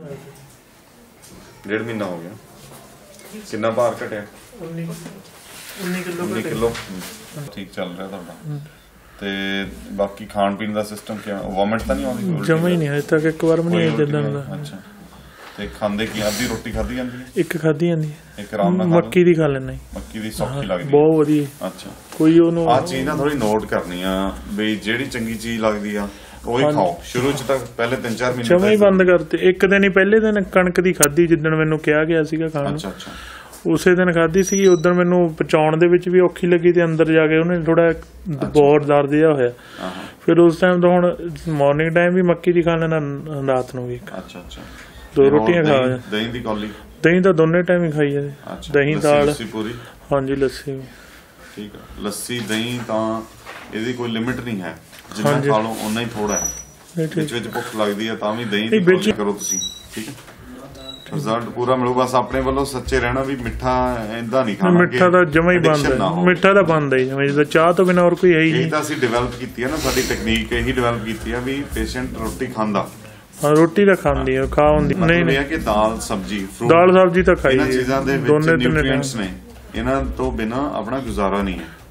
1.5 ਮਹੀਨਾ ਹੋ ਗਿਆ। ਕਿੰਨਾ ਭਾਰ ਘਟਿਆ? 19 ਕਿਲੋ। ਠੀਕ ਚੱਲ ਰਿਹਾ ਤੁਹਾਡਾ। ਤੇ ਬਾਕੀ ਖਾਣ ਪੀਣ ਦਾ ਸਿਸਟਮ ਕਿਵੇਂ? ਵੋਮਿਟ ਤਾਂ ਨਹੀਂ ਆਉਂਦੀ? ਜਮਾ ਹੀ ਨਹੀਂ, ਹਜੇ ਤੱਕ ਇੱਕ ਵਾਰ ਵੀ ਨਹੀਂ ਜਿੱਦਾਂ ਦਾ। ਅੱਛਾ, ਤੇ ਖਾਂਦੇ ਕੀ? ਅੱਧੀ ਰੋਟੀ ਖਾਧੀ ਜਾਂਦੀ ਹੈ? ਇੱਕ ਖਾਧੀ ਜਾਂਦੀ ਹੈ। ਇੱਕ ਆਰਾਮ ਨਾਲ ਮੱਕੀ ਦੀ ਖਾ ਲੈਣਾ। ਮੱਕੀ ਦੀ ਸੌਖੀ ਲੱਗਦੀ? ਬਹੁਤ ਵਧੀਆ। ਅੱਛਾ, ਕੋਈ ਉਹਨੂੰ ਆਹ ਚੀਜ਼ ਨਾ ਥੋੜੀ ਨੋਟ ਕਰਨੀ ਆ ਵੀ ਜਿਹੜੀ ਚੰਗੀ ਚੀਜ਼ ਲੱਗਦੀ ਆ ਉਹੀ ਖਾਓ। ਸ਼ੁਰੂ ਚ ਤਾਂ ਪਹਿਲੇ 3-4 ਮਹੀਨੇ ਜਮਾ ਹੀ ਬੰਦ ਕਰਤੇ। ਇੱਕ ਦਿਨ ਹੀ ਪਹਿਲੇ ਦਿਨ ਕਣਕ ਦੀ ਖਾਧੀ ਜਿੱਦਣ ਮੈਨੂੰ ਕਿਹਾ ਗਿਆ ਸੀਗਾ ਖਾਣ ਨੂੰ। ਅੱਛਾ ਅੱਛਾ, ਉਸੇ ਦਿਨ ਖਾਧੀ ਸੀ। ਉਦੋਂ ਮੈਨੂੰ ਪਚਾਉਣ ਦੇ ਵਿੱਚ ਵੀ ਔਖੀ ਲੱਗੀ ਤੇ ਅੰਦਰ ਜਾ ਕੇ ਉਹਨੇ ਥੋੜਾ ਬਹੁਤ ਦਰਦ ਜਿਹਾ ਹੋਇਆ। ਫਿਰ ਉਸ ਟਾਈਮ ਤੋਂ ਹੁਣ ਮਾਰਨਿੰਗ ਟਾਈਮ ਵੀ ਮੱਕੀ ਦੀ ਖਾ ਲੈਣਾ, ਰਾਤ ਨੂੰ ਵੀ। ਅੱਛਾ ਅੱਛਾ, 2 ਰੋਟੀਆਂ ਖਾ। ਦਹੀਂ ਦੀ ਕੌਲੀ? ਦਹੀਂ ਤਾਂ ਦੋਨੇ ਟਾਈਮ ਹੀ ਖਾਈ ਜਾਂਦੇ। ਦਹੀਂ ਦਾਲ ਪੂਰੀ? ਹਾਂਜੀ, ਲੱਸੀ। ਠੀਕ ਆ, ਲੱਸੀ ਦਹੀਂ ਤਾਂ ਇਹਦੀ ਕੋਈ ਲਿਮਿਟ ਨਹੀਂ ਹੈ, ਜਿੰਨਾ ਖਾ ਲਓ ਓਨਾ ਹੀ ਥੋੜਾ ਹੈ। ਵਿੱਚ ਭੁੱਖ ਲੱਗਦੀ ਹੈ ਤਾਂ ਵੀ ਦਹੀਂ ਦੀ ਕੌਲੀ ਕਰੋ ਤੁਸੀਂ, ਠੀਕ ਹੈ? ਰਿਜ਼ਲਟ ਪੂਰਾ ਮਿਲੂ। ਬਸ ਆਪਣੇ ਵੱਲੋਂ ਸੱਚੇ ਰਹਿਣਾ ਵੀ ਮਿੱਠਾ ਏਦਾਂ ਨਹੀਂ ਖਾਣਾ। ਮਿੱਠਾ ਤਾਂ ਜਮਾ ਹੀ ਬੰਦ ਹੈ। ਮਿੱਠਾ ਤਾਂ ਬੰਦ ਹੈ ਜਿਵੇਂ, ਜਿੱਦਾਂ ਚਾਹ ਤੋਂ ਬਿਨਾਂ ਹੋਰ ਕੋਈ ਹੈ ਹੀ ਨਹੀਂ। ਇਹ ਤਾਂ ਅਸੀਂ ਡਿਵੈਲਪ ਕੀਤੀ ਹੈ ਨਾ, ਸਾਡੀ ਟੈਕਨੀਕ ਇਹੀ ਡਿਵੈਲਪ ਕੀਤੀ ਹੈ ਵੀ ਪੇਸ਼ੈਂਟ ਰੋਟੀ ਖਾਂਦਾ। ਹਾਂ, ਰੋਟੀ ਤਾਂ ਖਾਂਦੀ ਹੈ, ਖਾ ਹੁੰਦੀ ਨਹੀਂ। ਇਹ ਕਿ ਦਾਲ ਸਬਜ਼ੀ ਤਾਂ ਖਾਈ। ਇਹਨਾਂ ਚੀਜ਼ਾਂ ਦੇ ਵਿੱਚ ਨਿਊਟ੍ਰੀਐਂਟਸ ਨੇ, ਇਹਨਾਂ ਤੋਂ ਬਿਨਾਂ ਆਪਣਾ ਗੁਜ਼ਾਰਾ ਨਹੀਂ ਹੈ।